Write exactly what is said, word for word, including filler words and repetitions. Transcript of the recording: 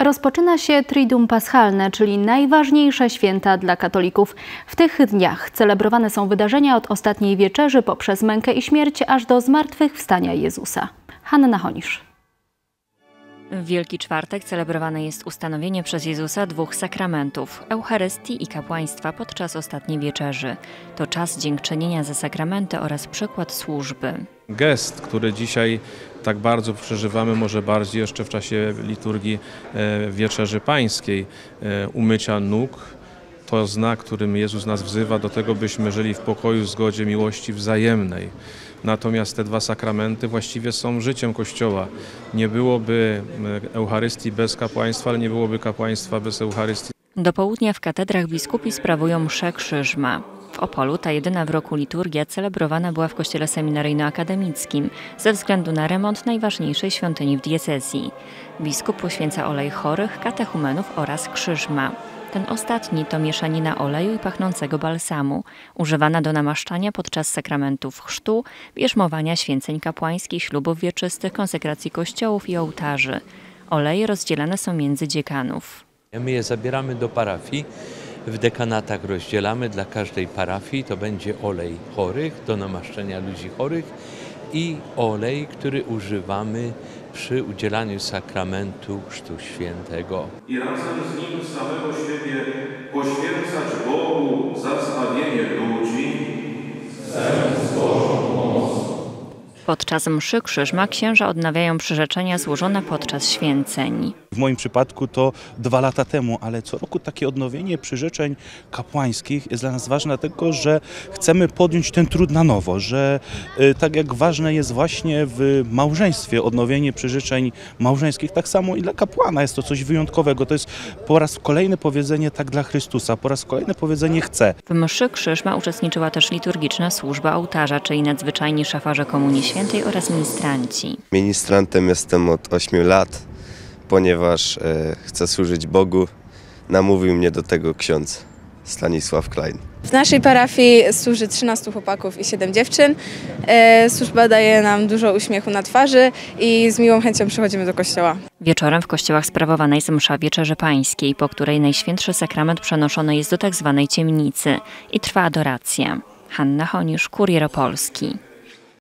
Rozpoczyna się Triduum Paschalne, czyli najważniejsze święta dla katolików. W tych dniach celebrowane są wydarzenia od ostatniej wieczerzy poprzez mękę i śmierć aż do zmartwychwstania Jezusa. Hanna Honisz. W Wielki Czwartek celebrowane jest ustanowienie przez Jezusa dwóch sakramentów – Eucharystii i kapłaństwa podczas ostatniej wieczerzy. To czas dziękczynienia za sakramenty oraz przykład służby. Gest, który dzisiaj tak bardzo przeżywamy, może bardziej jeszcze w czasie liturgii Wieczerzy Pańskiej, umycia nóg, to znak, którym Jezus nas wzywa do tego, byśmy żyli w pokoju, zgodzie, miłości wzajemnej. Natomiast te dwa sakramenty właściwie są życiem Kościoła. Nie byłoby Eucharystii bez kapłaństwa, ale nie byłoby kapłaństwa bez Eucharystii. Do południa w katedrach biskupi sprawują mszę Krzyżma. W Opolu ta jedyna w roku liturgia celebrowana była w kościele seminaryjno-akademickim ze względu na remont najważniejszej świątyni w diecezji. Biskup poświęca olej chorych, katechumenów oraz Krzyżma. Ten ostatni to mieszanina oleju i pachnącego balsamu, używana do namaszczania podczas sakramentów chrztu, bierzmowania święceń kapłańskich, ślubów wieczystych, konsekracji kościołów i ołtarzy. Oleje rozdzielane są między dziekanów. My je zabieramy do parafii, w dekanatach rozdzielamy dla każdej parafii, to będzie olej chorych, do namaszczenia ludzi chorych i olej, który używamy przy udzielaniu sakramentu Chrztu Świętego. I razem z nim samego siebie poświęcać Bogu za zbawienie ludzi. Chcemy z Bożą pomocą. Podczas mszy Krzyżma księża odnawiają przyrzeczenia złożone podczas święceń. W moim przypadku to dwa lata temu, ale co roku takie odnowienie przyrzeczeń kapłańskich jest dla nas ważne, dlatego że chcemy podjąć ten trud na nowo, że y, tak jak ważne jest właśnie w małżeństwie odnowienie przyrzeczeń małżeńskich, tak samo i dla kapłana jest to coś wyjątkowego. To jest po raz kolejny powiedzenie tak dla Chrystusa, po raz kolejny powiedzenie chcę. W mszy Krzyżma uczestniczyła też liturgiczna służba ołtarza, czyli nadzwyczajni szafarze Komunii Świętej oraz ministranci. Ministrantem jestem od ośmiu lat, ponieważ e, chcę służyć Bogu. Namówił mnie do tego ksiądz Stanisław Klein. W naszej parafii służy trzynastu chłopaków i siedem dziewczyn. E, służba daje nam dużo uśmiechu na twarzy i z miłą chęcią przychodzimy do kościoła. Wieczorem w kościołach sprawowana jest msza Wieczerzy Pańskiej, po której Najświętszy Sakrament przenoszony jest do tzw. ciemnicy i trwa adoracja. Hanna Honisz, Kurier Opolski.